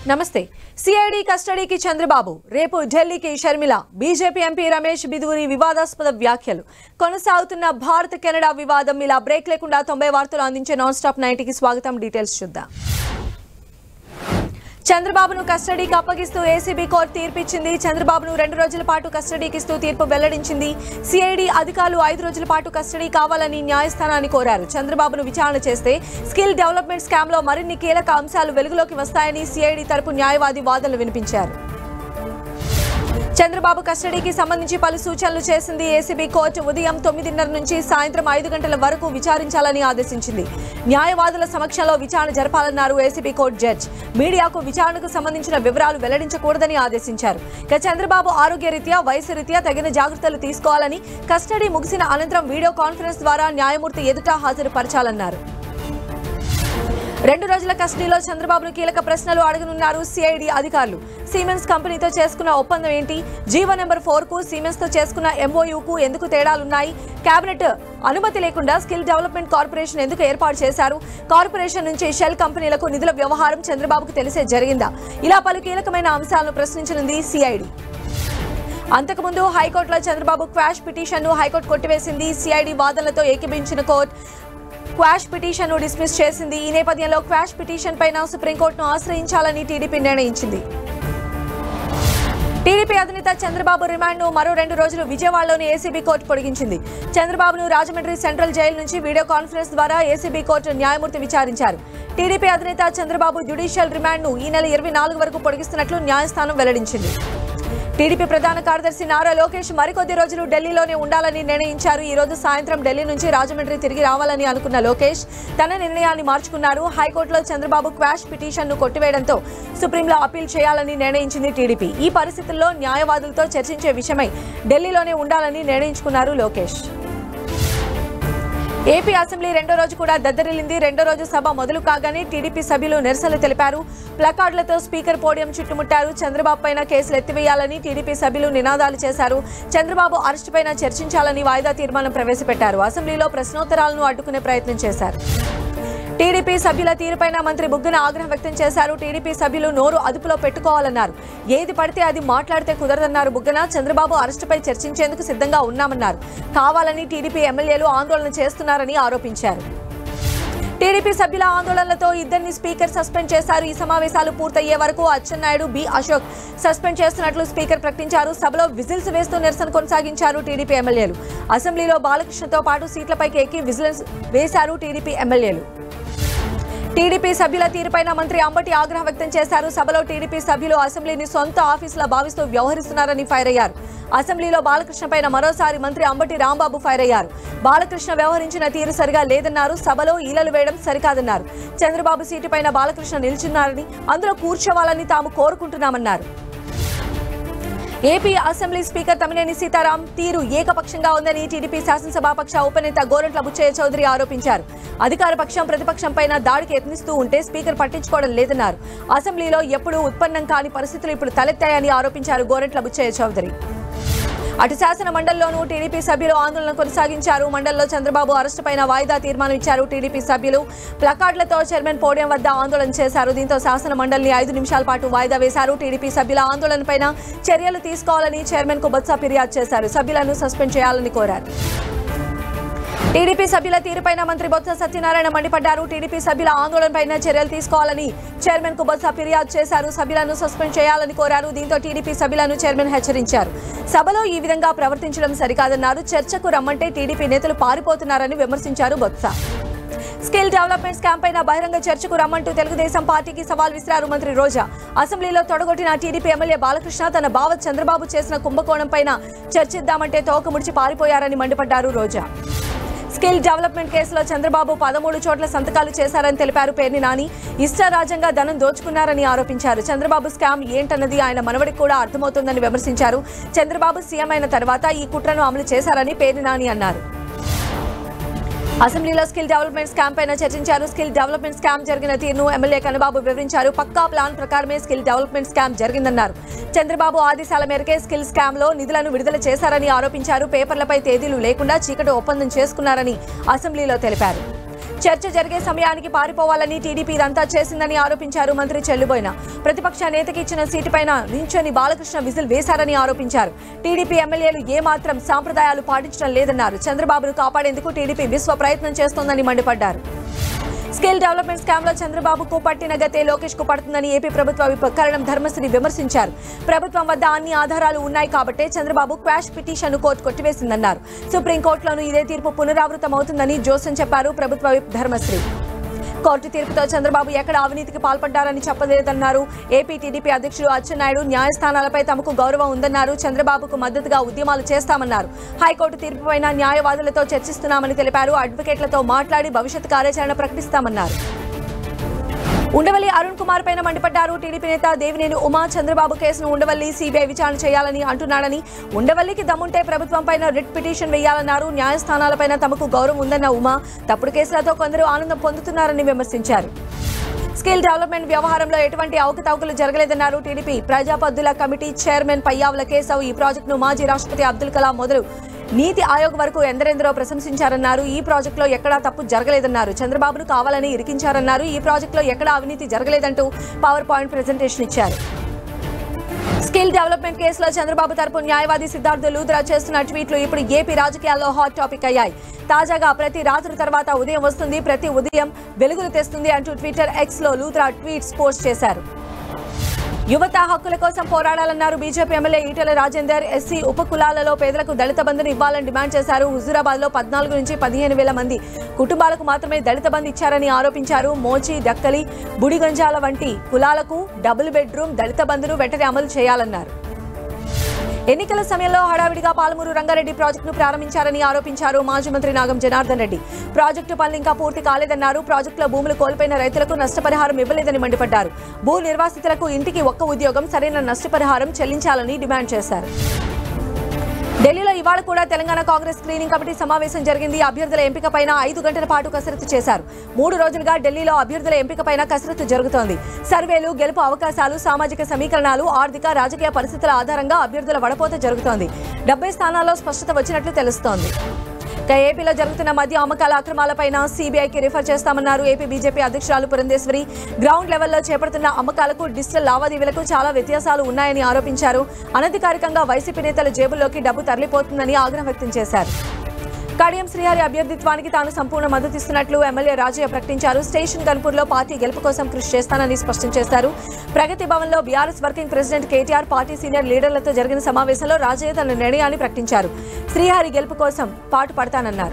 నమస్తే. సిఐడి కస్టడీకి చంద్రబాబు, రేపు ఢిల్లీకి షర్మిల. బీజేపీ ఎంపీ రమేష్ బిదూరి వివాదాస్పద వ్యాఖ్యలు. కొనసాగుతున్న భారత్ కెనడా వివాదం. ఇలా బ్రేక్ లేకుండా 90 వార్తలు అందించే నాన్ స్టాప్ 90కి స్వాగతం. డీటెయిల్స్ చూద్దాం. చంద్రబాబును కస్టడీకి అప్పగిస్తూ ఏసీబీ కోర్టు తీర్పిచ్చింది. చంద్రబాబును 2 రోజుల పాటు కస్టడీకి ఇస్తూ తీర్పు వెల్లడించింది. సిఐడి అధికారులు 5 రోజుల పాటు కస్టడీ కావాలని న్యాయస్థానాన్ని కోరారు. చంద్రబాబును విచారణ చేస్తే స్కిల్ డెవలప్మెంట్ స్కామ్ లో మరిన్ని కీలక అంశాలు వెలుగులోకి వస్తాయని సిఐడి తరపు న్యాయవాది వాదనలు వినిపించారు. చంద్రబాబు కస్టడీకి సంబంధించి పలు సూచనలు చేసింది ఏసీబీ కోర్టు. ఉదయం 9:30 నుంచి సాయంత్రం 5 గంటల వరకు విచారించాలని ఆదేశించింది. న్యాయవాదుల సమక్షంలో విచారణ జరపాలన్నారు ఏసీబీ కోర్టు జడ్జ్. మీడియాకు విచారణకు సంబంధించిన వివరాలు వెల్లడించకూడదని ఆదేశించారు. ఇక చంద్రబాబు ఆరోగ్య రీత్యా, వయసు రీత్యా తగిన జాగ్రత్తలు తీసుకోవాలని, కస్టడీ ముగిసిన అనంతరం వీడియో కాన్ఫరెన్స్ ద్వారా న్యాయమూర్తి ఎదుట హాజరుపరచాలన్నారు. 2 రోజుల కస్టడీలో చంద్రబాబును కీలక ప్రశ్నలు అడగనున్నారు సిఐడి అధికారులు. సిమెన్స్ కంపెనీతో చేసుకున్న ఒప్పందం ఏంటి? జీవో నెంబర్ 4కు సిమెన్స్ తో చేసుకున్న ఎంఓయూకు ఎందుకు తేడాలున్నాయి? కేబినెట్ అనుమతి లేకుండా స్కిల్ డెవలప్మెంట్ కార్పొరేషన్ ఎందుకు ఏర్పాటు చేశారు? కార్పొరేషన్ నుంచి షెల్ కంపెనీలకు నిధుల వ్యవహారం చంద్రబాబుకు తెలిసే జరిగిందా? ఇలా పలు కీలకమైన అంశాలను ప్రశ్నించనుంది సిఐడి. అంతకుముందు హైకోర్టులో చంద్రబాబు క్వాష్ పిటిషన్ను హైకోర్టు కొట్టివేసింది. సిఐడి వాదనలతో ఏకీభవించిన కోర్టు క్వాష్ పిటిషన్ను డిస్మిస్ చేసింది. ఈ నేపథ్యంలో క్వాష్ పిటిషన్ పైన సుప్రీంకోర్టును ఆశ్రయించాలని టీడీపీ నిర్ణయించింది. టీడీపీ అధినేత చంద్రబాబు రిమాండ్ను మరో 2 రోజులు విజయవాడలోని ఏసీబీ కోర్టు పొడిగించింది. చంద్రబాబును రాజమండ్రి సెంట్రల్ జైలు నుంచి వీడియో కాన్ఫరెన్స్ ద్వారా ఏసీబీ కోర్టు న్యాయమూర్తి విచారించారు. టీడీపీ అధినేత చంద్రబాబు జ్యుడిషియల్ రిమాండ్ను ఈ నెల 24 వరకు పొడిగిస్తున్నట్లు న్యాయస్థానం వెల్లడించింది. టీడీపీ ప్రధాన కార్యదర్శి నారా లోకేష్ మరికొద్ది రోజులు ఢిల్లీలోనే ఉండాలని నిర్ణయించారు. ఈ రోజు సాయంత్రం ఢిల్లీ నుంచి రాజమండ్రి తిరిగి రావాలని అనుకున్న లోకేష్ తన నిర్ణయాన్ని మార్చుకున్నారు. హైకోర్టులో చంద్రబాబు క్వాష్ పిటిషన్ను కొట్టివేయడంతో సుప్రీంలో అప్పీల్ చేయాలని నిర్ణయించింది టీడీపీ. ఈ పరిస్థితుల్లో న్యాయవాదులతో చర్చించే విషయమై ఢిల్లీలోనే ఉండాలని నిర్ణయించుకున్నారు లోకేష్. ఏపీ అసెంబ్లీ 2వ రోజు కూడా దద్దరిల్లింది. 2వ రోజు సభ మొదలు కాగానే టీడీపీ సభ్యులు నిరసనలు తెలిపారు. ప్లకార్డులతో స్పీకర్ పోడియం చుట్టుముట్టారు. చంద్రబాబు పైన కేసులు ఎత్తివేయాలని టీడీపీ సభ్యులు నినాదాలు చేశారు. చంద్రబాబు అరెస్టుపైన చర్చించాలని వాయిదా తీర్మానం ప్రవేశపెట్టారు. అసెంబ్లీలో ప్రశ్నోత్తరాలను అడ్డుకునే ప్రయత్నం చేశారు. టీడీపీ సభ్యుల తీరుపైన మంత్రి బుగ్గన ఆగ్రహం వ్యక్తం చేశారు. టీడీపీ సభ్యులు నోరు అదుపులో పెట్టుకోవాలన్నారు. ఏది పడితే అది మాట్లాడితే కుదరదన్నారు బుగ్గన. చంద్రబాబు అరెస్టుపై చర్చించేందుకు సిద్ధంగా ఉన్నామన్నారు. కావాలని టీడీపీ ఎమ్మెల్యేలు ఆందోళన చేస్తున్నారని ఆరోపించారు. టీడీపీ సభ్యుల ఆందోళనలతో 2 స్పీకర్ సస్పెండ్ చేశారు. ఈ సమావేశాలు పూర్తయ్యే వరకు అచ్చెన్నాయుడు, బి అశోక్ సస్పెండ్ చేస్తున్నట్లు స్పీకర్ ప్రకటించారు. సభలో విజిల్స్ వేస్తూ నిరసన కొనసాగించారు టీడీపీ ఎమ్మెల్యేలు. అసెంబ్లీలో బాలకృష్ణతో పాటు సీట్లపైకి ఎక్కి విజిలెన్స్ వేశారు టీడీపీ ఎమ్మెల్యేలు. టీడీపీ సభ్యుల తీరుపైన మంత్రి అంబటి ఆగ్రహం వ్యక్తం చేశారు. సభలో టీడీపీ సభ్యులు అసెంబ్లీని సొంత ఆఫీసులా భావిస్తూ వ్యవహరిస్తున్నారని ఫైర్ అయ్యారు. అసెంబ్లీలో బాలకృష్ణ పైన మరోసారి మంత్రి అంబటి రాంబాబు ఫైర్ అయ్యారు. బాలకృష్ణ వ్యవహరించిన తీరు సరిగా లేదన్నారు. సభలో ఈలలు వేయడం సరికాదన్నారు. చంద్రబాబు సీటు పైన బాలకృష్ణ నిల్చున్నారని, అందులో కూర్చోవాలని తాము కోరుకుంటున్నామన్నారు. AP assembly speaker Tammineni Sitaram తీరు ఏకపక్షంగా ఉందని టీడీపీ శాసనసభాపక్ష ఉపనేత గోరంట్ల బుచ్చయ్య చౌదరి ఆరోపించారు. అధికార పక్షం ప్రతిపక్షం పైన దాడికి యత్నిస్తూ ఉంటే స్పీకర్ పట్టించుకోవడం లేదన్నారు. అసెంబ్లీలో ఎప్పుడూ ఉత్పన్నం కాని పరిస్థితులు ఇప్పుడు తలెత్తాయని ఆరోపించారు గోరంట్ల బుచ్చయ్య చౌదరి. అటు శాసన మండలిలోనూ టీడీపీ సభ్యులు ఆందోళన కొనసాగించారు. మండలిలో చంద్రబాబు అరెస్టు పైన వాయిదా తీర్మానం ఇచ్చారు. టీడీపీ సభ్యులు ప్లకార్డులతో చైర్మన్ పోడియం వద్ద ఆందోళన చేశారు. దీంతో శాసన మండలిని 5 నిమిషాల పాటు వాయిదా వేశారు. టీడీపీ సభ్యుల ఆందోళనపైన చర్యలు తీసుకోవాలని చైర్మన్ కు బొత్స ఫిర్యాదు చేశారు. సభ్యులను సస్పెండ్ చేయాలని కోరారు. టీడీపీ సభ్యుల తీరుపైన మంత్రి బొత్స సత్యనారాయణ మండిపడ్డారు. టీడీపీ సభ్యుల ఆందోళనపైన చర్యలు తీసుకోవాలని చైర్మన్ కు బొత్స ఫిర్యాదు చేశారు. సభ్యులను సస్పెండ్ చేయాలని కోరారు. దీంతో టీడీపీ సభ్యులను చైర్మన్ హెచ్చరించారు. సభలో ఈ విధంగా ప్రవర్తించడం సరికాదన్నారు. చర్చకు రమ్మంటే టీడీపీ నేతలు పారిపోతున్నారని విమర్శించారు బొత్స. స్కిల్ డెవలప్మెంట్ స్కామ్ పైన బహిరంగ చర్చకు రమ్మంటూ తెలుగుదేశం పార్టీకి సవాల్ విసిరారు మంత్రి రోజా. అసెంబ్లీలో తొడగొట్టిన టీడీపీ ఎమ్మెల్యే బాలకృష్ణ తన బావ చంద్రబాబు చేసిన కుంభకోణం పైన చర్చిద్దామంటే తోక ముడిచి పారిపోయారని మండిపడ్డారు రోజా. స్కిల్ డెవలప్మెంట్ కేసులో చంద్రబాబు 13 చోట్ల సంతకాలు చేశారని తెలిపారు పేర్ని నాని. ఇష్టారాజ్యంగా ధనం దోచుకున్నారని ఆరోపించారు. చంద్రబాబు స్కామ్ ఏంటన్నది ఆయన మనవడికి కూడా అర్థమవుతుందని విమర్శించారు. చంద్రబాబు సీఎం అయిన తర్వాత ఈ కుట్రను అమలు చేశారని పేర్ని నాని అన్నారు. అసెంబ్లీలో స్కిల్ డెవలప్మెంట్ స్కామ్ పైన చర్చించారు. స్కిల్ డెవలప్మెంట్ స్కామ్ జరిగిన తీరును ఎమ్మెల్యే కన్నబాబు వివరించారు. పక్కా ప్లాన్ ప్రకారమే స్కిల్ డెవలప్మెంట్ స్కామ్ జరిగిందన్నారు. చంద్రబాబు ఆదేశాల మేరకే స్కిల్ స్కామ్ లో నిధులను విడుదల చేశారని ఆరోపించారు. పేపర్లపై తేదీలు లేకుండా చీకటి ఒప్పందం చేసుకున్నారని అసెంబ్లీలో తెలిపారు. చర్చ జరిగే సమయానికి పారిపోవాలని టీడీపీ ఇదంతా చేసిందని ఆరోపించారు మంత్రి చెల్లుబోయిన. ప్రతిపక్ష నేతకి ఇచ్చిన సీటుపైన నించొని బాలకృష్ణ విజిల్ వేశారని ఆరోపించారు. టీడీపీ ఎమ్మెల్యేలు ఏమాత్రం సాంప్రదాయాలు పాటించడం లేదన్నారు. చంద్రబాబును కాపాడేందుకు టీడీపీ విశ్వ ప్రయత్నం చేస్తోందని మండిపడ్డారు. స్కిల్ డెవలప్మెంట్ స్కామ్ లో చంద్రబాబుకు పట్టిన గతే లోకేష్ కు పడుతుందని ఏపీ ప్రభుత్వ విప్ కరణం ధర్మశ్రీ విమర్శించారు. ప్రభుత్వం వద్ద అన్ని ఆధారాలు ఉన్నాయి కాబట్టే చంద్రబాబు క్వాష్ పిటిషన్ కోర్టు కొట్టివేసిందన్నారు. సుప్రీంకోర్టులోనూ ఇదే తీర్పు పునరావృతమవుతుందని జోసెన్ చెప్పారు ప్రభుత్వ విప్ ధర్మశ్రీ. కోర్టు తీర్పుతో చంద్రబాబు ఎక్కడ అవినీతికి పాల్పడ్డారని చెప్పలేదన్నారు. ఏపీ టీడీపీ అధ్యక్షుడు అచ్చెన్నాయుడు న్యాయస్థానాలపై తమకు గౌరవం ఉందన్నారు. చంద్రబాబుకు మద్దతుగా ఉద్యమాలు చేస్తామన్నారు. హైకోర్టు తీర్పుపైన న్యాయవాదులతో చర్చిస్తున్నామని తెలిపారు. అడ్వకేట్లతో మాట్లాడి భవిష్యత్ కార్యాచరణ ప్రకటిస్తామన్నారు. ఉండవల్లి అరుణ్ కుమార్ పైన మండిపడ్డారు. టీడీపీ నేత దేవినేని ఉమా చంద్రబాబు కేసును ఉండవల్లి సీబీఐ విచారణ చేయాలని అంటున్నాడని, ఉండవల్లికి దమ్ముంటే ప్రభుత్వం పైన రిట్ పిటిషన్ వేయాలన్నారు. న్యాయస్థానాలపైన తమకు గౌరవం ఉందన్న ఉమా తప్పుడు కేసులతో కొందరు ఆనందం పొందుతున్నారని విమర్శించారు. స్కిల్ డెవలప్మెంట్ వ్యవహారంలో ఎటువంటి అవకతవకలు జరగలేదన్నారు. టీడీపీ ప్రజాపద్దుల కమిటీ చైర్మన్ పయ్యావుల కేశవ్ ఈ ప్రాజెక్టును మాజీ రాష్ట్రపతి అబ్దుల్ కలాం మొదలు నీతి ఆయోగ్ వరకు ఎందరెందరో ప్రశంసించారన్నారు. ఈ ప్రాజెక్టులో ఎక్కడా తప్పు జరగలేదన్నారు. చంద్రబాబును కావాలని ఇరికించారన్నారు. ఈ ప్రాజెక్టులో ఎక్కడా అవినీతి జరగలేదంటూ పవర్ పాయింట్ ప్రెజెంటేషన్ ఇచ్చారు. స్కిల్ డెవలప్మెంట్ కేసులో చంద్రబాబు తరపు న్యాయవాది సిద్ధార్థ లూథ్రా చేస్తున్న ట్వీట్లు ఇప్పుడు ఏపీ రాజకీయాల్లో హాట్ టాపిక్ అయ్యాయి. తాజాగా ప్రతి రాత్రి తర్వాత ఉదయం వస్తుంది, ప్రతి ఉదయం వెలుగులు తెస్తుంది అంటూ ట్విట్టర్ ఎక్స్ లో లూథ్రా ట్వీట్స్ పోస్ట్ చేశారు. యువత హక్కుల కోసం పోరాడాలన్నారు. BJP MLA Etela Rajender SC ఉపకులాలలో పేదలకు దళిత బంధును ఇవ్వాలని డిమాండ్ చేశారు. హుజూరాబాద్ లో 14 నుంచి 15,000 మంది కుటుంబాలకు మాత్రమే దళిత బంధు ఇచ్చారని ఆరోపించారు. మోచి, డక్కలి, బుడిగంజాల వంటి కులాలకు డబుల్ బెడ్రూమ్ దళిత బంధును వెంటనే అమలు చేయాలన్నారు. ఎన్నికల సమయంలో హడావిడిగా పాలమూరు రంగారెడ్డి ప్రాజెక్టును ప్రారంభించారని ఆరోపించారు. మాజీ మంత్రి నాగం జనార్దన్ రెడ్డి ప్రాజెక్టు పనులు ఇంకా పూర్తి కాలేదన్నారు. ప్రాజెక్టులో భూములు కోల్పోయిన రైతులకు నష్టపరిహారం ఇవ్వలేదని మండిపడ్డారు. భూ నిర్వాసితులకు ఇంటికి ఒక్క ఉద్యోగం, సరైన నష్టపరిహారం చెల్లించాలని డిమాండ్ చేశారు. ఢిల్లీలో ఇవాళ కూడా తెలంగాణ కాంగ్రెస్ స్క్రీనింగ్ కమిటీ సమావేశం జరిగింది. అభ్యర్థుల ఎంపికపైన 5 గంటల పాటు కసరత్తు చేశారు. 3 రోజులుగా ఢిల్లీలో అభ్యర్థుల ఎంపికపైన కసరత్తు జరుగుతోంది. సర్వేలు, గెలుపు అవకాశాలు, సామాజిక సమీకరణాలు, ఆర్థిక, రాజకీయ పరిస్థితుల ఆధారంగా అభ్యర్థుల వడపోత జరుగుతోంది. 70 స్థానాల్లో స్పష్టత వచ్చినట్లు తెలుస్తోంది. ఏపీలో జరుగుతున్న మద్య అమ్మకాల అక్రమాలపైన సీబీఐకి రిఫర్ చేస్తామన్నారు. ఏపీ బీజేపీ అధ్యక్షురాలు పురంధేశ్వరి గ్రౌండ్ లెవెల్లో చేపడుతున్న అమ్మకాలకు, డిజిటల్ లావాదేవీలకు చాలా వ్యత్యాసాలు ఉన్నాయని ఆరోపించారు. అనధికారికంగా వైసీపీ నేతల జేబుల్లోకి డబ్బు తరలిపోతుందని ఆగ్రహం వ్యక్తం చేశారు. కడియం శ్రీహరి అభ్యర్థిత్వానికి తాను సంపూర్ణ మద్దతిస్తున్నట్లు ఎమ్మెల్యే రాజయ్య ప్రకటించారు. స్టేషన్ గన్పూర్లో పార్టీ గెలుపు కోసం కృషి చేస్తానని స్పష్టం చేశారు. ప్రగతి భవన్లో BRS working president KTR, party senior లీడర్లతో జరిగిన సమావేశంలో రాజయ్య తన నిర్ణయాన్ని ప్రకటించారు. శ్రీహరి గెలుపు కోసం పాటు పడతానన్నారు.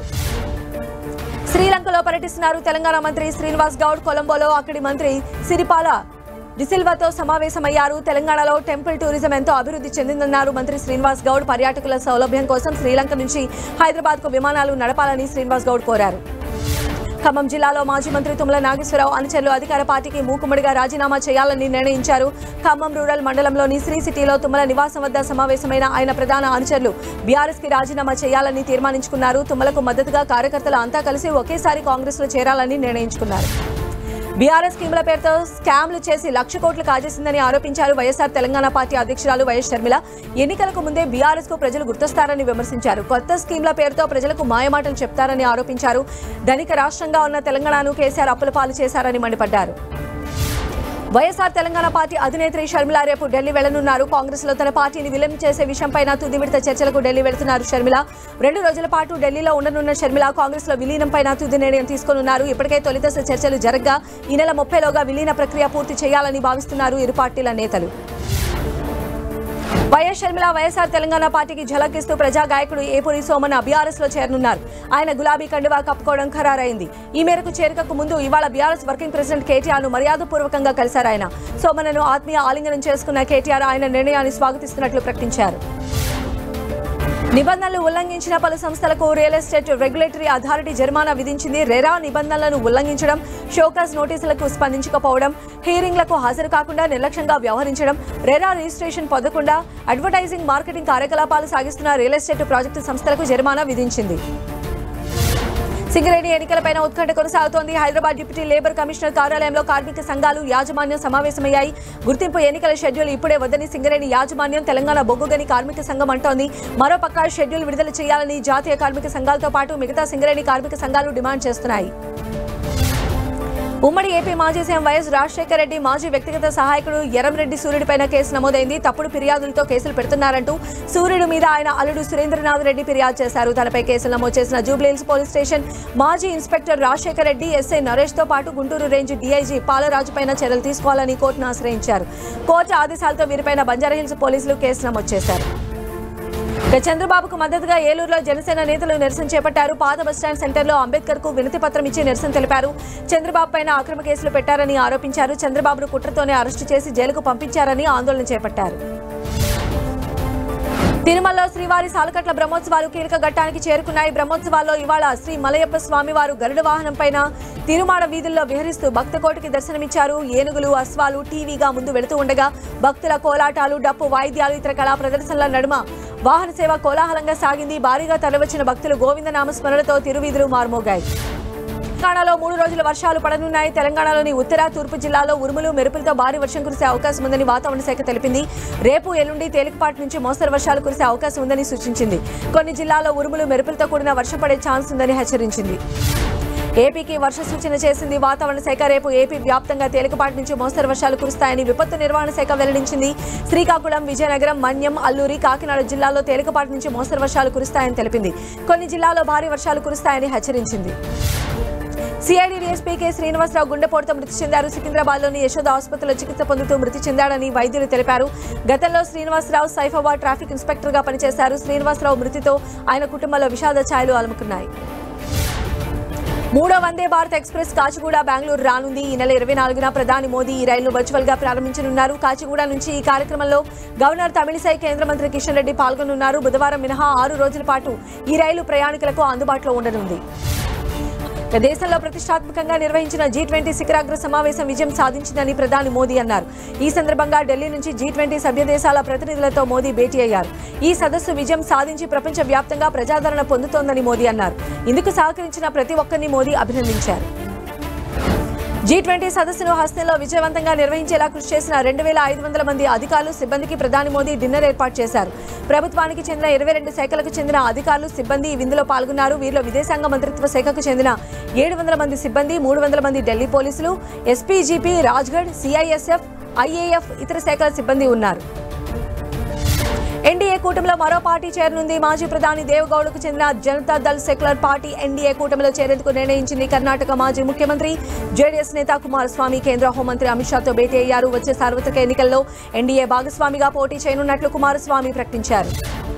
శ్రీలంకలో పర్యటిస్తున్నారు తెలంగాణ మంత్రి శ్రీనివాస్ గౌడ్. కొలంబోలో అక్కడి మంత్రి సిరిపాల డిసిల్వాతో సమావేశమయ్యారు. తెలంగాణలో టెంపుల్ టూరిజం ఎంతో అభివృద్ధి చెందిందన్నారు మంత్రి శ్రీనివాస్ గౌడ్. పర్యాటకుల సౌలభ్యం కోసం శ్రీలంక నుంచి హైదరాబాద్కు విమానాలు నడపాలని శ్రీనివాస్ గౌడ్ కోరారు. ఖమ్మం జిల్లాలో మాజీ మంత్రి తుమ్మల నాగేశ్వరరావు అనుచరులు అధికార పార్టీకి మూకుమ్మడిగా రాజీనామా చేయాలని నిర్ణయించారు. ఖమ్మం రూరల్ మండలంలోని శ్రీ సిటీలో తుమ్మల నివాసం వద్ద సమావేశమైన ఆయన ప్రధాన అనుచరులు బీఆర్ఎస్ కి రాజీనామా చేయాలని తీర్మానించుకున్నారు. తుమ్మలకు మద్దతుగా కార్యకర్తలు అంతా కలిసి ఒకేసారి కాంగ్రెస్ లో చేరాలని నిర్ణయించుకున్నారు. బీఆర్ఎస్ స్కీముల పేరుతో స్కామ్లు చేసి 1,00,000 కోట్లు కాజేసిందని ఆరోపించారు. వైఎస్ఆర్ తెలంగాణ పార్టీ అధ్యక్షురాలు వైఎస్ షర్మిల ఎన్నికలకు ముందే బీఆర్ఎస్ కు ప్రజలు గుర్తొస్తారని విమర్శించారు. కొత్త స్కీమ్ల పేరుతో ప్రజలకు మాయమాటలు చెప్తారని ఆరోపించారు. ధనిక రాష్ట్రంగా ఉన్న తెలంగాణను కేసీఆర్ అప్పుల పాలు చేశారని మండిపడ్డారు. వైఎస్ఆర్ తెలంగాణ పార్టీ అధినేత్రి షర్మిల రేపు ఢిల్లీ వెళ్లనున్నారు. కాంగ్రెస్ లో తన పార్టీని విలీనం చేసే విషయంపైన తుది విడత చర్చలకు ఢిల్లీ వెళ్తున్నారు షర్మిల. 2 రోజుల పాటు ఢిల్లీలో ఉండనున్న షర్మిల కాంగ్రెస్ లో విలీనంపైన తుది నిర్ణయం తీసుకోనున్నారు. ఇప్పటికే తొలిదశ చర్చలు జరగ్గా ఈ నెల 30లోగా విలీన ప్రక్రియ పూర్తి చేయాలని భావిస్తున్నారు ఇరు పార్టీల నేతలు. వైఎస్ షర్మిల వైఎస్ఆర్ తెలంగాణ పార్టీకి ఝలకిస్తూ ప్రజా గాయకుడు ఏపూరి సోమన్ బీఆర్ఎస్ లో చేరనున్నారు. ఆయన గులాబీ కండువా కప్పుకోవడం ఖరారైంది. ఈ మేరకు చేరికకు ముందు ఇవాళ బీఆర్ఎస్ వర్కింగ్ ప్రెసిడెంట్ కేటీఆర్ ను మర్యాదపూర్వకంగా కలిశారు. ఆయన సోమన్ను ఆత్మీయ ఆలింగనం చేసుకున్న కేటీఆర్ ఆయన నిర్ణయాన్ని స్వాగతిస్తున్నట్లు ప్రకటించారు. నిబంధనలు ఉల్లంఘించిన పలు సంస్థలకు రియల్ ఎస్టేట్ రెగ్యులేటరీ అథారిటీ జరిమానా విధించింది. రెరా నిబంధనలను ఉల్లంఘించడం, షోకాజ్ నోటీసులకు స్పందించకపోవడం, హీరింగ్లకు హాజరు కాకుండా నిర్లక్ష్యంగా వ్యవహరించడం, రెరా రిజిస్ట్రేషన్ పొందకుండా అడ్వర్టైజింగ్, మార్కెటింగ్ కార్యకలాపాలు సాగిస్తున్న రియల్ ఎస్టేట్ ప్రాజెక్టు సంస్థలకు జరిమానా విధించింది. సింగరేణి ఎన్నికలపైన ఉత్కంఠ కొనసాగుతోంది. హైదరాబాద్ డిప్యూటీ లేబర్ కమిషనర్ కార్యాలయంలో కార్మిక సంఘాలు, యాజమాన్యం సమావేశమయ్యాయి. గుర్తింపు ఎన్నికల షెడ్యూల్ ఇప్పుడే వద్దని సింగరేణి యాజమాన్యం తెలంగాణ బొగ్గుగని కార్మిక సంఘం అంటోంది. మరోపక్క షెడ్యూల్ విడుదల చేయాలని జాతీయ కార్మిక సంఘాలతో పాటు మిగతా సింగరేణి కార్మిక సంఘాలు డిమాండ్ చేస్తున్నాయి. ఉమ్మడి ఏపీ మాజీ సీఎం వైఎస్ రాజశేఖర రెడ్డి మాజీ వ్యక్తిగత సహాయకుడు ఎర్రంరెడ్డి సూర్యుడిపైన కేసు నమోదైంది. తప్పుడు ఫిర్యాదులతో కేసులు పెడుతున్నారంటూ సూర్యుడు మీద ఆయన అల్లుడు సురేంద్రనాథ్ రెడ్డి ఫిర్యాదు చేశారు. తనపై కేసులు నమోదు చేసిన జూబ్లీహిల్స్ పోలీస్ స్టేషన్ మాజీ ఇన్స్పెక్టర్ రాజశేఖర రెడ్డి, ఎస్ఐ నరేష్ తో పాటు గుంటూరు రేంజ్ డీఐజీ పాలరాజుపైన చర్యలు తీసుకోవాలని కోర్టును ఆశ్రయించారు. కోర్టు ఆదేశాలతో వీరిపైన బంజారాహిల్స్ పోలీసులు కేసు నమోదు చేశారు. చంద్రబాబుకు మద్దతుగా ఏలూరులో జనసేన నేతలు నిరసన చేపట్టారు. పాత బస్టాండ్ సెంటర్లో అంబేద్కర్ కు వినతి పత్రం ఇచ్చి నిరసన తెలిపారు. చంద్రబాబు పైన అక్రమ కేసులు పెట్టారని ఆరోపించారు. చంద్రబాబును కుట్రతోనే అరెస్టు చేసి జైలుకు పంపించారని ఆందోళన చేపట్టారు. తిరుమలలో శ్రీవారి సాలకట్ల బ్రహ్మోత్సవాలు కీలక ఘట్టానికి చేరుకున్నాయి. బ్రహ్మోత్సవాల్లో ఇవాళ శ్రీ మలయప్ప స్వామివారు గరుడ వాహనం పైన తిరుమాడ వీధుల్లో విహరిస్తూ భక్తకోటికి దర్శనమిచ్చారు. ఏనుగులు, అశ్వాలు టీవీగా ముందు వెళుతూ ఉండగా భక్తుల కోలాటాలు, డప్పు వాయిద్యాలు, ఇతర కళా ప్రదర్శనల నడుమ వాహన సేవ కోలాహలంగా సాగింది. భారీగా తరలివచ్చిన భక్తులు గోవిందనామస్మరణతో తిరువీధులు మార్మోగాయి. తెలంగాణలో 3 రోజుల వర్షాలు పడనున్నాయి. తెలంగాణలోని ఉత్తర, తూర్పు జిల్లాల్లో ఉరుములు, మెరుపులతో భారీ వర్షం కురిసే అవకాశం ఉందని వాతావరణ శాఖ తెలిపింది. రేపు, ఎల్లుండి తేలికపాటి నుంచి మోస్తరు వర్షాలు కురిసే అవకాశం ఉందని సూచించింది. కొన్ని జిల్లాల్లో ఉరుములు, మెరుపులతో కూడిన వర్షం పడే ఛాన్స్ ఉందని హెచ్చరించింది. ఏపీకి వర్ష సూచన చేసింది వాతావరణ శాఖ. రేపు ఏపీ వ్యాప్తంగా తేలికపాటి నుంచి మోస్తరు వర్షాలు కురుస్తాయని విపత్తు నిర్వహణ శాఖ వెల్లడించింది. శ్రీకాకుళం, విజయనగరం, మన్యం, అల్లూరి, కాకినాడ జిల్లాల్లో తేలికపాటి నుంచి మోస్తరు వర్షాలు కురుస్తాయని తెలిపింది. కొన్ని జిల్లాల్లో భారీ వర్షాలు కురుస్తాయని హెచ్చరించింది. సిఐడి డీఎస్పీ కె శ్రీనివాసరావు గుండెపోటుతో మృతి చెందారు. సికింద్రాబాద్లోని యశోద ఆసుపత్రిలో చికిత్స పొందుతూ మృతి చెందాడని వైద్యులు తెలిపారు. గతంలో శ్రీనివాసరావు సైఫాబాద్ ట్రాఫిక్ ఇన్స్పెక్టర్గా పనిచేశారు. శ్రీనివాసరావు మృతితో ఆయన కుటుంబంలో విషాద ఛాయలు అలుముకున్నాయి. 3వ వందే భారత్ ఎక్స్ప్రెస్ కాచిగూడ బెంగళూరు రానుంది. ఈ నెల 24న ప్రధాని మోదీ ఈ రైలును వర్చువల్ గా ప్రారంభించనున్నారు. కాచిగూడ నుంచి ఈ కార్యక్రమంలో గవర్నర్ తమిళిసై, కేంద్ర మంత్రి కిషన్ రెడ్డి పాల్గొనున్నారు. బుధవారం మినహా 6 రోజుల పాటు ఈ రైలు ప్రయాణికులకు అందుబాటులో ఉండనుంది. దేశంలో ప్రతిష్టాత్మకంగా నిర్వహించిన G20 శిఖరాగ్ర సమావేశం విజయం సాధించిందని ప్రధాని మోదీ అన్నారు. ఈ సందర్భంగా ఢిల్లీ నుంచి G20 సభ్య దేశాల ప్రతినిధులతో మోదీ భేటీ అయ్యారు. ఈ సదస్సు విజయం సాధించి ప్రపంచ వ్యాప్తంగా ప్రజాదరణ పొందుతోందని మోదీ అన్నారు. ఇందుకు సహకరించిన ప్రతి ఒక్కరిని మోదీ అభినందించారు. G20 సదస్సును హస్తంలో విజయవంతంగా నిర్వహించేలా కృషి చేసిన 2500 మంది అధికారులు, సిబ్బందికి ప్రధాని మోదీ డిన్నర్ ఏర్పాటు చేశారు. ప్రభుత్వానికి చెందిన 22 శాఖలకు చెందిన అధికారులు, సిబ్బంది ఈ విందులో పాల్గొన్నారు. వీరిలో విదేశాంగ మంత్రిత్వ శాఖకు చెందిన 700 మంది సిబ్బంది, 300 మంది ఢిల్లీ పోలీసులు, ఎస్పీజీపీ, రాజ్గఢ్, సిఐఎస్ఎఫ్, ఐఏఎఫ్, ఇతర శాఖల సిబ్బంది ఉన్నారు. ఎన్డీఏ కూటమిలో మరో పార్టీ చేరనుంది. మాజీ ప్రధాని దేవగౌడకు చెందిన Janata Dal secular party NDA కూటమిలో చేరేందుకు నిర్ణయించింది. కర్ణాటక మాజీ ముఖ్యమంత్రి, జేడీఎస్ నేత కుమారస్వామి కేంద్ర హోంమంత్రి అమిత్ షాతో భేటీ అయ్యారు. వచ్చే సార్వత్రిక ఎన్నికల్లో ఎన్డీఏ భాగస్వామిగా పోటీ చేయనున్నట్లు కుమారస్వామి ప్రకటించారు.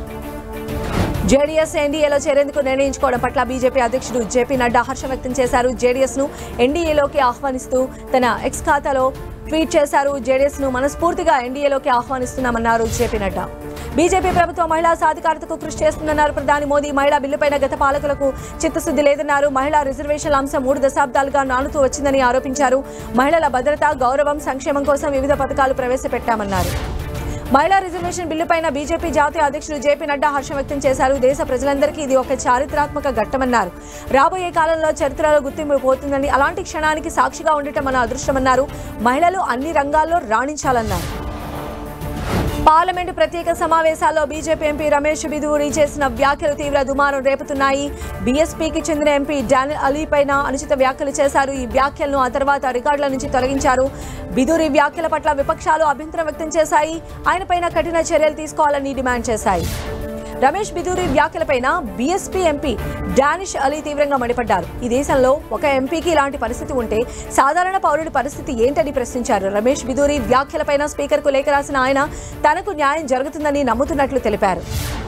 జేడీఎస్ ఎన్డీఏలో చేరేందుకు నిర్ణయించుకోవడం పట్ల బీజేపీ అధ్యక్షుడు జేపీ నడ్డా హర్షం వ్యక్తం చేశారు. జేడీఎస్ ను ఎన్డీఏలోకి ఆహ్వానిస్తూ తన ఎక్స్ ఖాతాలో ట్వీట్ చేశారు. జేడీఎస్ ను మనస్ఫూర్తిగా ఎన్డీఏలోకి ఆహ్వానిస్తున్నామన్నారు జేపీ నడ్డా. బీజేపీ ప్రభుత్వం మహిళా సాధికారతకు కృషి చేస్తుందన్నారు ప్రధాని మోదీ. మహిళా బిల్లుపైన గత పాలకులకు చిత్తశుద్ధి లేదన్నారు. మహిళా రిజర్వేషన్ల అంశం 3 దశాబ్దాలుగా నానుతూ వచ్చిందని ఆరోపించారు. మహిళల భద్రత, గౌరవం, సంక్షేమం కోసం వివిధ పథకాలు ప్రవేశపెట్టామన్నారు. మహిళా రిజర్వేషన్ బిల్లుపైన బీజేపీ జాతీయ అధ్యక్షుడు జేపీ నడ్డా హర్షం వ్యక్తం చేశారు. దేశ ప్రజలందరికీ ఇది ఒక చారిత్రాత్మక ఘట్టమన్నారు. రాబోయే కాలంలో చరిత్రలో గుర్తింపు పోతుందని, అలాంటి క్షణానికి సాక్షిగా ఉండటం మన అదృష్టమన్నారు. మహిళలు అన్ని రంగాల్లో రాణించాలన్నారు. పార్లమెంటు ప్రత్యేక సమావేశాల్లో బీజేపీ ఎంపీ రమేష్ బిదూరి చేసిన వ్యాఖ్యలు తీవ్ర దుమారం రేపుతున్నాయి. బీఎస్పీకి చెందిన ఎంపీ డానియల్ అలీపైన అనుచిత వ్యాఖ్యలు చేశారు. ఈ వ్యాఖ్యలను ఆ తర్వాత రికార్డుల నుంచి తొలగించారు. బిదూరి వ్యాఖ్యల పట్ల విపక్షాలు అభ్యంతరం వ్యక్తం చేశాయి. ఆయనపైన కఠిన చర్యలు తీసుకోవాలని డిమాండ్ చేశాయి. రమేష్ బిదూరి వ్యాఖ్యలపైన బీఎస్పీ ఎంపీ డానిష్ అలీ తీవ్రంగా మండిపడ్డారు. ఈ దేశంలో ఒక ఎంపీకి ఇలాంటి పరిస్థితి ఉంటే సాధారణ పౌరుడి పరిస్థితి ఏంటని ప్రశ్నించారు. రమేష్ బిదూరి వ్యాఖ్యలపైన స్పీకర్కు లేఖ రాసిన ఆయన తనకు న్యాయం జరుగుతుందని నమ్ముతున్నట్లు తెలిపారు.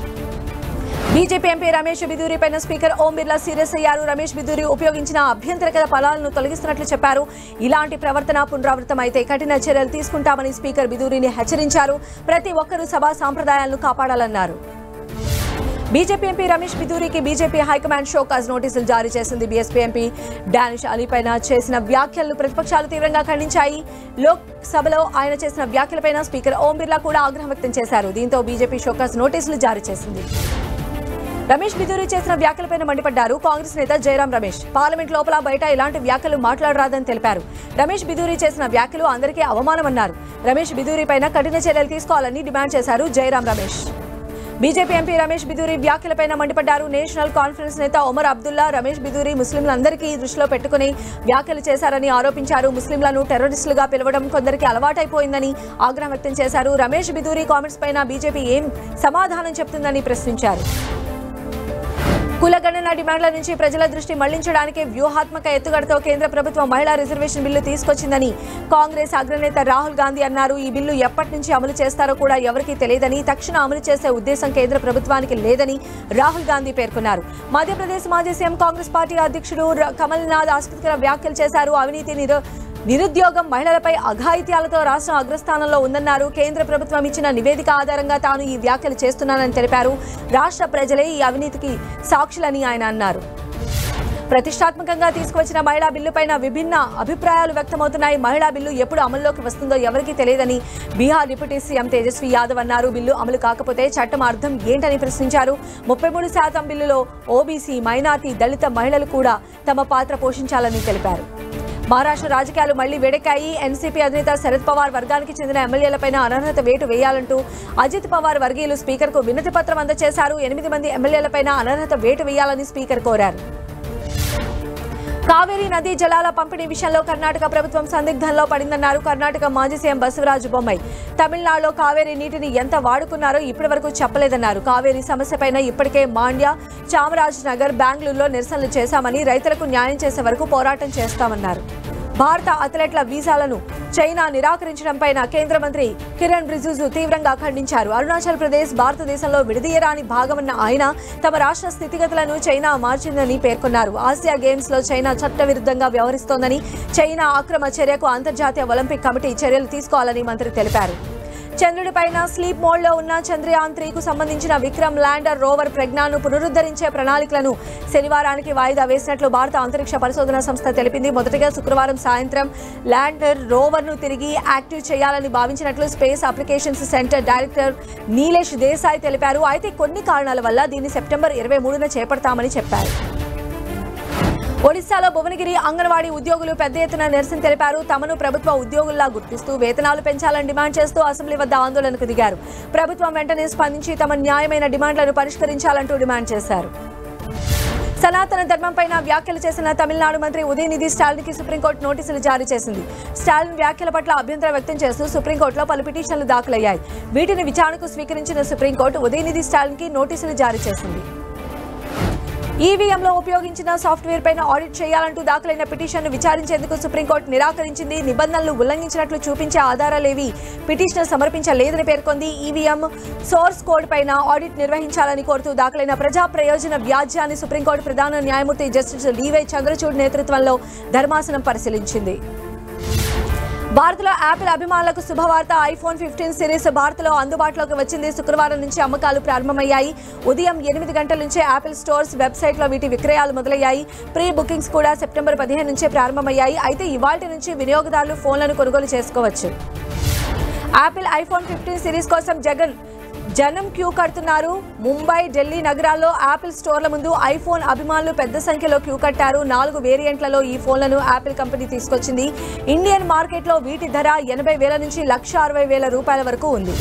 బీజేపీ ఎంపీ రమేష్ బిదూరిపైన స్పీకర్ ఓం బిర్లా సీరియస్ అయ్యారు. రమేష్ బిదూరి ఉపయోగించిన అభ్యంతరకర పదాలను తొలగిస్తున్నట్లు చెప్పారు. ఇలాంటి ప్రవర్తన పునరావృతమైతే కఠిన చర్యలు తీసుకుంటామని స్పీకర్ బిదూరిని హెచ్చరించారు. ప్రతి ఒక్కరూ సభా సాంప్రదాయాలను కాపాడాలన్నారు. బీజేపీ ఎంపీ రమేష్ బిదూరికి బీజేపీ హైకమాండ్ షోకాజ్ నోటీసులు జారీ చేసింది. బీఎస్పీ ఎంపీ డానిష్ అలీపైన చేసిన వ్యాఖ్యలను ప్రతిపక్షాలు తీవ్రంగా ఖండించాయి. లోక్సభలో ఆయన చేసిన వ్యాఖ్యలపైన స్పీకర్ ఓం బిర్లా కూడా ఆగ్రహం వ్యక్తం చేశారు. దీంతో బీజేపీ షోకాజ్ నోటీసులు జారీ చేసింది. రమేష్ బిదూరి చేసిన వ్యాఖ్యలపైన మండిపడ్డారు కాంగ్రెస్ నేత జయరాం రమేష్. పార్లమెంట్ లోపల బయట ఇలాంటి వ్యాఖ్యలు మాట్లాడరాదని తెలిపారు. రమేష్ బిదూరి చేసిన వ్యాఖ్యలు అందరికీ అవమానమన్నారు. రమేష్ బిదూరిపైన కఠిన చర్యలు తీసుకోవాలని డిమాండ్ చేశారు జయరాం రమేష్. బీజేపీ ఎంపీ రమేష్ బిదూరి వ్యాఖ్యలపైన మండిపడ్డారు. నేషనల్ కాన్ఫరెన్స్ నేత ఒమర్ అబ్దుల్లా రమేష్ బిదూరి ముస్లింలందరికీ దృష్టిలో పెట్టుకుని వ్యాఖ్యలు చేశారని ఆరోపించారు. ముస్లింలను టెర్రరిస్టులుగా పిలవడం కొందరికి అలవాటైపోయిందని ఆగ్రహం వ్యక్తం చేశారు. రమేష్ బిదూరి కామెంట్స్ పైన బీజేపీ ఏం సమాధానం చెప్తుందని ప్రశ్నించారు. కులగణన డిమాండ్ల నుంచి ప్రజల దృష్టి మళ్లించడానికి వ్యూహాత్మక ఎత్తుగడతో కేంద్ర ప్రభుత్వం మహిళా రిజర్వేషన్ బిల్లు తీసుకొచ్చిందని కాంగ్రెస్ అగ్రనేత రాహుల్ గాంధీ అన్నారు. ఈ బిల్లు ఎప్పటి నుంచి అమలు చేస్తారో కూడా ఎవరికీ తెలియదని, తక్షణ అమలు చేసే ఉద్దేశం కేంద్ర ప్రభుత్వానికి లేదని రాహుల్ గాంధీ పేర్కొన్నారు. మధ్యప్రదేశ్ మాజీ సీఎం కాంగ్రెస్ పార్టీ అధ్యక్షుడు కమల్నాథ్ ఆసక్తికర వ్యాఖ్యలు చేశారు. అవినీతి నిరుద్యోగం మహిళలపై అఘాయిత్యాలతో రాష్ట్రం అగ్రస్థానంలో ఉందన్నారు. కేంద్ర ప్రభుత్వం ఇచ్చిన నివేదిక ఆధారంగా తాను ఈ వ్యాఖ్యలు చేస్తున్నానని తెలిపారు. రాష్ట్ర ప్రజలే ఈ అవినీతికి సాక్షులని ఆయన అన్నారు. ప్రతిష్టాత్మకంగా తీసుకువచ్చిన మహిళా బిల్లుపైన విభిన్న అభిప్రాయాలు వ్యక్తమవుతున్నాయి. మహిళా బిల్లు ఎప్పుడు అమల్లోకి వస్తుందో ఎవరికీ తెలియదని బీహార్ డిప్యూటీ సీఎం తేజస్వి యాదవ్ అన్నారు. బిల్లు అమలు కాకపోతే చట్టం అర్థం ఏంటని ప్రశ్నించారు. 33% బిల్లులో ఓబీసీ, మైనార్టీ, దళిత మహిళలు కూడా తమ పాత్ర పోషించాలని తెలిపారు. మహారాష్ట్ర రాజకీయాలు మళ్లీ వేడెక్కాయి. ఎన్సీపీ అధినేత శరద్ పవార్ వర్గానికి చెందిన ఎమ్మెల్యేలపైన అనర్హత వేటు వేయాలంటూ అజిత్ పవార్ వర్గీయులు స్పీకర్కు వినతి పత్రం అందజేశారు. 8 మంది ఎమ్మెల్యేలపైన అనర్హత వేటు వేయాలని స్పీకర్ కోరారు. కావేరీ నదీ జలాల పంపిణీ విషయంలో కర్ణాటక ప్రభుత్వం సందిగ్ధంలో పడిందన్నారు కర్ణాటక మాజీ సీఎం బసవరాజు బొమ్మాయి. తమిళనాడులో కావేరీ నీటిని ఎంత వాడుకున్నారో ఇప్పటి వరకు చెప్పలేదన్నారు. కావేరీ సమస్యపైన ఇప్పటికే మాండ్య, చామరాజ్ నగర్, బెంగళూరులో నిరసనలు చేశామని, రైతులకు న్యాయం చేసే వరకు పోరాటం చేస్తామన్నారు. భారత అథ్లెట్ల వీసాలను చైనా నిరాకరించడంపై కేంద్ర మంత్రి కిరణ్ రిజిజు తీవ్రంగా ఖండించారు. అరుణాచల్ ప్రదేశ్ భారతదేశంలో విడదీయరాని భాగమన్న ఆయన తమ రాష్ట్ర స్థితిగతులను చైనా మార్చిందని పేర్కొన్నారు. ఆసియా గేమ్స్ లో చైనా చట్టవిరుద్ధంగా వ్యవహరిస్తోందని, చైనా అక్రమ చర్యకు అంతర్జాతీయ ఒలింపిక్ కమిటీ చర్యలు తీసుకోవాలని మంత్రి తెలిపారు. చంద్రుడిపైన స్లీప్ మోడ్లో ఉన్న చంద్రయాన్ 3కు సంబంధించిన విక్రమ్ ల్యాండర్ రోవర్ ప్రజ్ఞాను పునరుద్ధరించే ప్రణాళికలను శనివారానికి వాయిదా వేసినట్లు భారత అంతరిక్ష పరిశోధన సంస్థ తెలిపింది. మొదటగా శుక్రవారం సాయంత్రం ల్యాండర్ రోవర్ను తిరిగి యాక్టివ్ చేయాలని భావించినట్లు space applications centre director Nilesh Desai తెలిపారు. అయితే కొన్ని కారణాల వల్ల దీన్ని సెప్టెంబర్ 23న చేపడతామని చెప్పారు. ఒడిశాలో భువనగిరి అంగన్వాడీ ఉద్యోగులు పెద్ద ఎత్తున నిరసన తెలిపారు. తమను ప్రభుత్వ ఉద్యోగుల్లా గుర్తిస్తూ వేతనాలు పెంచాలని డిమాండ్ చేస్తూ అసెంబ్లీ వద్ద ఆందోళనకు దిగారు. ప్రభుత్వం వెంటనే స్పందించి తమ న్యాయమైన డిమాండ్లను పరిష్కరించాలంటూ డిమాండ్ చేశారు. సనాతన ధర్మంపైన వ్యాఖ్యలు చేసిన తమిళనాడు మంత్రి ఉదయనిధి స్టాలిన్కి సుప్రీంకోర్టు నోటీసులు జారీ చేసింది. స్టాలిన్ వ్యాఖ్యల పట్ల అభ్యంతరం వ్యక్తం చేస్తూ సుప్రీంకోర్టులో పలు పిటిషన్లు దాఖలయ్యాయి. వీటిని విచారణకు స్వీకరించిన సుప్రీంకోర్టు ఉదయనిధి స్టాలిన్కి నోటీసులు జారీ చేసింది. ఈవీఎంలో ఉపయోగించిన సాఫ్ట్వేర్ పైన ఆడిట్ చేయాలంటూ దాఖలైన పిటిషన్ను విచారించేందుకు సుప్రీంకోర్టు నిరాకరించింది. నిబంధనలు ఉల్లంఘించినట్లు చూపించే ఆధారాలేవి పిటిషనర్ సమర్పించలేదని పేర్కొంది. ఈవీఎం సోర్స్ కోడ్ పైన ఆడిట్ నిర్వహించాలని కోరుతూ దాఖలైన ప్రజా ప్రయోజన వ్యాజ్యాన్ని సుప్రీంకోర్టు ప్రధాన న్యాయమూర్తి జస్టిస్ డివై చంద్రచూడ్ నేతృత్వంలో ధర్మాసనం పరిశీలించింది. భారత్లో యాపిల్ అభిమానులకు శుభవార్త. ఐఫోన్ 15 సిరీస్ భారత్లో అందుబాటులోకి వచ్చింది. శుక్రవారం నుంచి అమ్మకాలు ప్రారంభమయ్యాయి. ఉదయం 8 గంటల నుంచే యాపిల్ స్టోర్స్ వెబ్సైట్లో వీటి విక్రయాలు మొదలయ్యాయి. ప్రీ బుకింగ్స్ కూడా సెప్టెంబర్ 15 నుంచే ప్రారంభమయ్యాయి. అయితే ఇవాల్టి నుంచి వినియోగదారులు ఫోన్లను కొనుగోలు చేసుకోవచ్చు. యాపిల్ ఐఫోన్ 15 సిరీస్ కోసం జనం క్యూ కడుతున్నారు. ముంబై, ఢిల్లీ నగరాల్లో యాపిల్ స్టోర్ల ముందు ఐఫోన్ అభిమానులు పెద్ద సంఖ్యలో క్యూ కట్టారు. 4 వేరియంట్లలో ఈ ఫోన్లను యాపిల్ కంపెనీ తీసుకొచ్చింది. ఇండియన్ మార్కెట్లో వీటి ధర 80,000 నుంచి ₹1,60,000 వరకు ఉంది.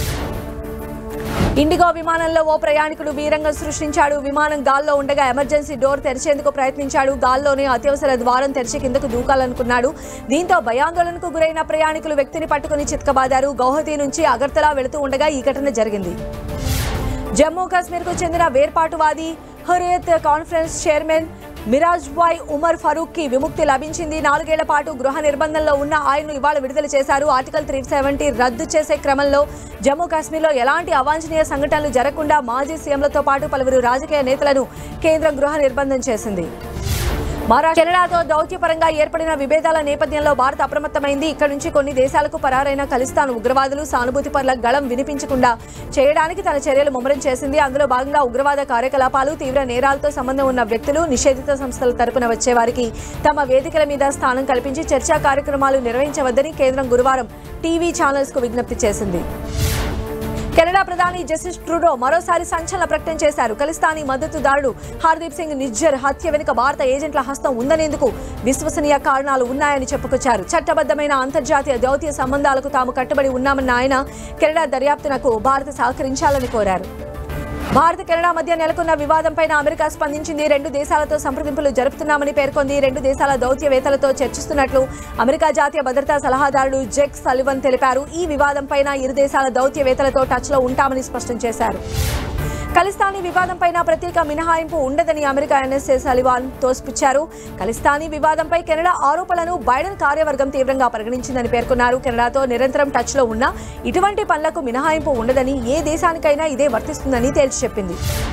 ఇండిగో విమానంలో ఓ ప్రయాణికుడు వీరంగం సృష్టించాడు. విమానం గాల్లో ఉండగా ఎమర్జెన్సీ డోర్ తెరిచేందుకు ప్రయత్నించాడు. గాల్లోనే అత్యవసర ద్వారం తెరిచి కిందకు దూకాలనుకున్నాడు. దీంతో భయాందోళనకు గురైన ప్రయాణికులు వ్యక్తిని పట్టుకుని చితకబాదారు. గౌహతి నుంచి అగర్తలా వెళుతూ ఉండగా ఈ ఘటన జరిగింది. జమ్మూ కాశ్మీర్కు చెందిన వేర్పాటువాది హురియత్ కాన్ఫరెన్స్ చైర్మన్ మిరాజ్భాయ్ ఉమర్ ఫరూక్ కి విముక్తి లభించింది. 4 ఏళ్ల పాటు గృహ నిర్బంధంలో ఉన్న ఆయన్ను ఇవాళ విడుదల చేశారు. ఆర్టికల్ 370 రద్దు చేసే క్రమంలో జమ్మూ కాశ్మీర్లో ఎలాంటి అవాంఛనీయ సంఘటనలు జరగకుండా మాజీ సీఎంలతో పాటు పలువురు రాజకీయ నేతలను కేంద్రం గృహ నిర్బంధం చేసింది. కెనడాతో దౌత్యపరంగా ఏర్పడిన విభేదాల నేపథ్యంలో భారత్ అప్రమత్తమైంది. ఇక్కడ నుంచి కొన్ని దేశాలకు పరారైన ఖలిస్తాన్ ఉగ్రవాదులు సానుభూతి పరుల గళం వినిపించకుండా చేయడానికి తన చర్యలు ముమ్మరం చేసింది. అందులో భాగంగా ఉగ్రవాద కార్యకలాపాలు, తీవ్ర నేరాలతో సంబంధం ఉన్న వ్యక్తులు, నిషేధిత సంస్థల తరపున వచ్చేవారికి తమ వేదికల మీద స్థానం కల్పించి చర్చా కార్యక్రమాలు నిర్వహించవద్దని కేంద్రం గురువారం టీవీ ఛానల్స్ కు విజ్ఞప్తి చేసింది. కెనడా ప్రధాని జస్టిన్ ట్రూడో మరోసారి సంచలన ప్రకటన చేశారు. ఖలిస్తానీ మద్దతుదారుడు హర్దీప్ సింగ్ నిజ్జర్ హత్య వెనుక భారత ఏజెంట్ల హస్తం ఉందనేందుకు విశ్వసనీయ కారణాలు ఉన్నాయని చెప్పుకొచ్చారు. చట్టబద్దమైన అంతర్జాతీయ దౌత్య సంబంధాలకు తాము కట్టుబడి ఉన్నామన్న ఆయన కెనడా దర్యాప్తునకు భారత్ సహకరించాలని కోరారు. భారత్ కెనడా మధ్య నెలకొన్న వివాదంపై అమెరికా స్పందించింది. రెండు దేశాలతో సంప్రదింపులు జరుపుతున్నామని పేర్కొంది. రెండు దేశాల దౌత్యవేత్తలతో చర్చిస్తున్నట్లు అమెరికా జాతీయ భద్రతా సలహాదారుడు జెక్ సలివన్ తెలిపారు. ఈ వివాదంపై ఇరు దేశాల దౌత్యవేత్తలతో టచ్లో ఉంటామని స్పష్టం చేశారు. ఖలిస్తానీ వివాదంపై ప్రత్యేక మినహాయింపు ఉండదని అమెరికా ఎన్ఎస్ఏ సలివాన్ తోసిపుచ్చారు. ఖలిస్తానీ వివాదంపై కెనడా ఆరోపణలను బైడెన్ కార్యవర్గం తీవ్రంగా పరిగణించిందని పేర్కొన్నారు. కెనడాతో నిరంతరం టచ్లో ఉన్న ఇటువంటి పనులకు మినహాయింపు ఉండదని, ఏ దేశానికైనా ఇదే వర్తిస్తుందని తేల్చి చెప్పింది.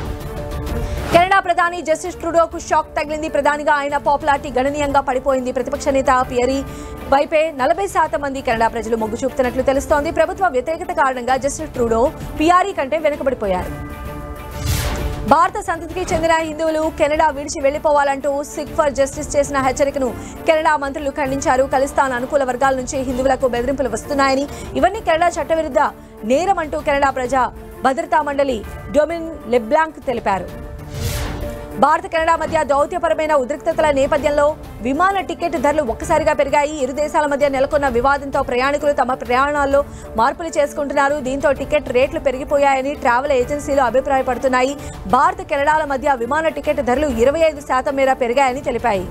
కెనడా ప్రధాని జస్టిన్ ట్రూడోకు షాక్ తగిలింది. ప్రధానిగా ఆయన పాపులారిటీ గణనీయంగా పడిపోయింది. ప్రతిపక్ష నేత పియరీ వైపే 40% మంది కెనడా ప్రజలు మొగ్గు చూపుతున్నట్లు తెలుస్తోంది. ప్రభుత్వ వ్యతిరేకత కారణంగా జస్టిన్ ట్రూడో పియరీ కంటే వెనుకబడిపోయారు. భారత సంతతికి చెందిన హిందువులు కెనడా విడిచి వెళ్లిపోవాలంటూ సిక్ ఫర్ జస్టిస్ చేసిన హెచ్చరికను కెనడా మంత్రులు ఖండించారు. ఖలిస్తాన్ అనుకూల వర్గాల నుంచి హిందువులకు బెదిరింపులు వస్తున్నాయని, ఇవన్నీ కెనడా చట్టవిరుద్ధ నేరమంటూ కెనడా ప్రజా భద్రతా మండలి డొమిన్ లెబ్లాంక్ తెలిపారు. భారత కెనడా మధ్య దౌత్యపరమైన ఉద్రిక్తతల నేపథ్యంలో విమాన టికెట్ ధరలు ఒక్కసారిగా పెరిగాయి. ఇరు దేశాల మధ్య నెలకొన్న వివాదంతో ప్రయాణికులు తమ ప్రయాణాల్లో మార్పులు చేసుకుంటున్నారు. దీంతో టికెట్ రేట్లు పెరిగిపోయాయని ట్రావెల్ ఏజెన్సీలు అభిప్రాయపడుతున్నాయి. భారత కెనడాల మధ్య విమాన టికెట్ ధరలు 25% మేర పెరిగాయని తెలిపాయి.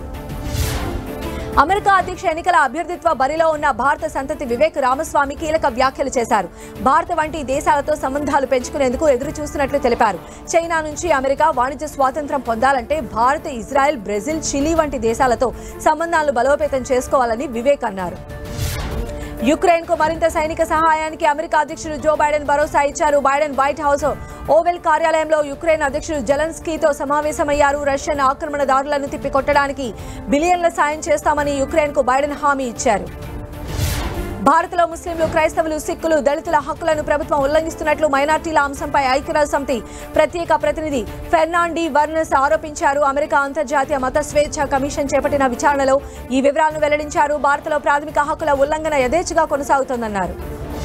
అమెరికా అధ్యక్ష ఎన్నికల అభ్యర్థిత్వ బరిలో ఉన్న భారత సంతతి వివేక్ రామస్వామి కీలక వ్యాఖ్యలు చేశారు. భారత వంటి దేశాలతో సంబంధాలు పెంచుకునేందుకు ఎదురు చూస్తున్నట్లు తెలిపారు. చైనా నుంచి అమెరికా వాణిజ్య స్వాతంత్ర్యం పొందాలంటే భారత్, ఇజ్రాయెల్, బ్రెజిల్, చిలీ వంటి దేశాలతో సంబంధాలను బలోపేతం చేసుకోవాలని వివేక్ అన్నారు. యుక్రెయిన్ కు మరింత సైనిక సహాయానికి అమెరికా అధ్యక్షుడు జో బైడెన్ భరోసా ఇచ్చారు. బైడెన్ వైట్ హౌస్ ఓవెల్ కార్యాలయంలో యుక్రెయిన్ అధ్యక్షుడు జెలెన్స్కీతో సమావేశమయ్యారు. రష్యన్ ఆక్రమణదారులను తిప్పికొట్టడానికి బిలియన్ల సాయం చేస్తామని యుక్రెయిన్ కు బైడెన్ హామీ ఇచ్చారు. భారత్లో ముస్లింలు, క్రైస్తవులు, సిక్కులు, దళితుల హక్కులను ప్రభుత్వం ఉల్లంఘిస్తున్నట్లు మైనార్టీల అంశంపై ఐక్యరాజ్యసమితి ప్రత్యేక ప్రతినిధి ఫెర్నాండీ వర్నస్ ఆరోపించారు. అమెరికా అంతర్జాతీయ మత స్వేచ్ఛ కమిషన్ చేపట్టిన విచారణలో ఈ వివరాలను వెల్లడించారు. భారత్లో ప్రాథమిక హక్కుల ఉల్లంఘన యథేచ్ఛగా కొనసాగుతోందన్నారు.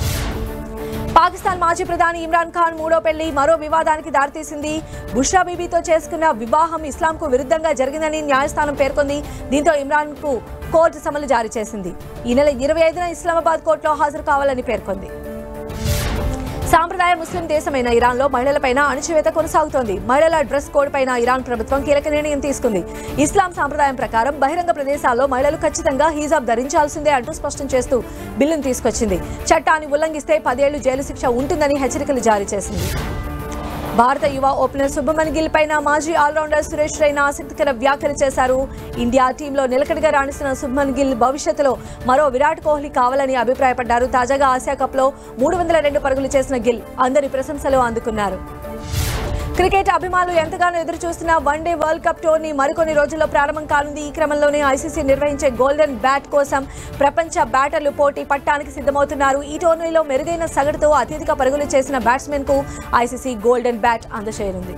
పాకిస్తాన్ మాజీ ప్రధాని ఇమ్రాన్ ఖాన్ మూడో పెళ్లి మరో వివాదానికి దారితీసింది. బుష్రా బీబీతో చేసుకున్న వివాహం ఇస్లాంకు విరుద్ధంగా జరిగిందని న్యాయస్థానం పేర్కొంది. దీంతో ఇమ్రాన్ కు కోర్టు సమన్లు జారీ చేసింది. ఈ నెల 25న ఇస్లామాబాద్ కోర్టులో హాజరు కావాలని పేర్కొంది. సాంప్రదాయ ముస్లిం దేశమైన ఇరాన్లో మహిళలపైన అణచివేత కొనసాగుతోంది. మహిళల డ్రెస్ కోడ్ పైన ఇరాన్ ప్రభుత్వం కీలక నిర్ణయం తీసుకుంది. ఇస్లాం సాంప్రదాయం ప్రకారం బహిరంగ ప్రదేశాల్లో మహిళలు ఖచ్చితంగా హిజాబ్ ధరించాల్సిందే అంటూ స్పష్టం చేస్తూ బిల్లును తీసుకొచ్చింది. చట్టాన్ని ఉల్లంఘిస్తే 10 ఏళ్లు జైలు శిక్ష ఉంటుందని హెచ్చరికలు జారీ చేసింది. భారత యువ ఓపెనర్ శుభమన్ గిల్ పైన మాజీ ఆల్రౌండర్ సురేష్ రైనా ఆసక్తికర వ్యాఖ్యలు చేశారు. ఇండియా టీంలో నిలకడగా రాణిస్తున్న శుభమన్ గిల్ భవిష్యత్తులో మరో విరాట్ కోహ్లీ కావాలని అభిప్రాయపడ్డారు. తాజాగా ఆసియా కప్లో 302 పరుగులు చేసిన గిల్ అందరి ప్రశంసలు అందుకున్నారు. క్రికెట్ అభిమానులు ఎంతగానో ఎదురు చూస్తున్న వన్డే వరల్డ్ కప్ టోర్నీ మరికొన్ని రోజుల్లో ప్రారంభం కానుంది. ఈ క్రమంలోనే ఐసీసీ నిర్వహించే గోల్డెన్ బ్యాట్ కోసం ప్రపంచ బ్యాటర్లు పోటీ పట్టానికి సిద్ధమవుతున్నారు. ఈ టోర్నీలో మెరుగైన సగటుతో అత్యధిక పరుగులు చేసిన బ్యాట్స్మెన్ కు ఐసీసీ గోల్డెన్ బ్యాట్ అందజేయనుంది.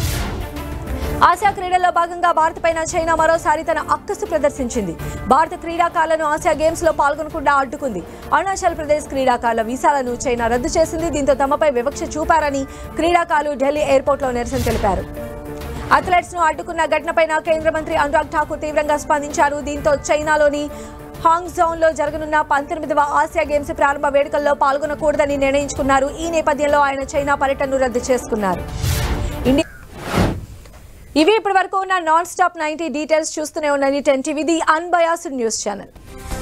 ఆసియా క్రీడల్లో భాగంగా భారత్ పైన చైనా మరోసారి తన అక్కసు ప్రదర్శించింది. భారత క్రీడాకారులను ఆసియా గేమ్స్ లో పాల్గొనకుండా అడ్డుకుంది. అరుణాచల్ ప్రదేశ్ క్రీడాకారుల వీసాలను చైనా రద్దు చేసింది. దీంతో తమపై వివక్ష చూపారని క్రీడాకారులు ఢిల్లీ ఎయిర్పోర్ట్ లో నిరసన తెలిపారు. అథ్లెట్స్ ను అడ్డుకున్న ఘటనపై కేంద్ర మంత్రి అనురాగ్ ఠాకూర్ తీవ్రంగా స్పందించారు. దీంతో చైనాలోని హాంగ్జౌలో జరగనున్న 19వ ఆసియా గేమ్స్ ప్రారంభ వేడుకల్లో పాల్గొనకూడదని నిర్ణయించుకున్నారు. ఈ నేపథ్యంలో ఆయన చైనా పర్యటనను రద్దు చేసుకున్నారు. ఇవి ఇప్పటి వరకు ఉన్న నాన్ స్టాప్ 90 డీటెయిల్స్ చూస్తూనే ఉండండి 10 TV the unbiased news channel.